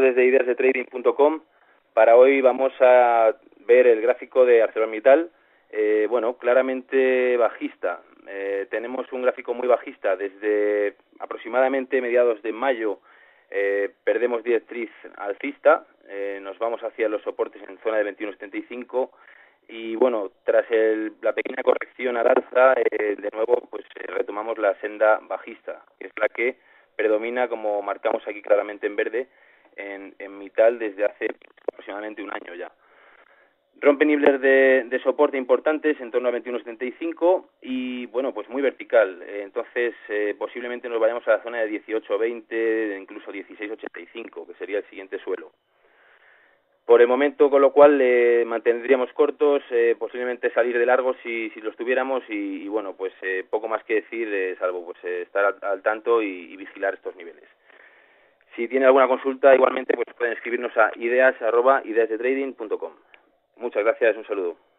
desde ideasdetrading.com. Para hoy vamos a ver el gráfico de ArcelorMittal, bueno, claramente bajista. Tenemos un gráfico muy bajista desde aproximadamente mediados de mayo. Perdemos directriz alcista, nos vamos hacia los soportes en zona de 21,75 y bueno, tras la pequeña corrección al alza, de nuevo pues retomamos la senda bajista, que es la que predomina, como marcamos aquí claramente en verde, en Mittal desde hace aproximadamente un año ya. Rompe niveles de soporte importantes en torno a 21,75 y bueno, pues muy vertical. Entonces posiblemente nos vayamos a la zona de 18,20, incluso 16,85, que sería el siguiente suelo. Por el momento, con lo cual mantendríamos cortos, posiblemente salir de largo si los tuviéramos y bueno, pues poco más que decir, salvo pues estar al tanto y vigilar estos niveles. Si tiene alguna consulta, igualmente pues pueden escribirnos a ideas@ideasdetrading.com. Muchas gracias, un saludo.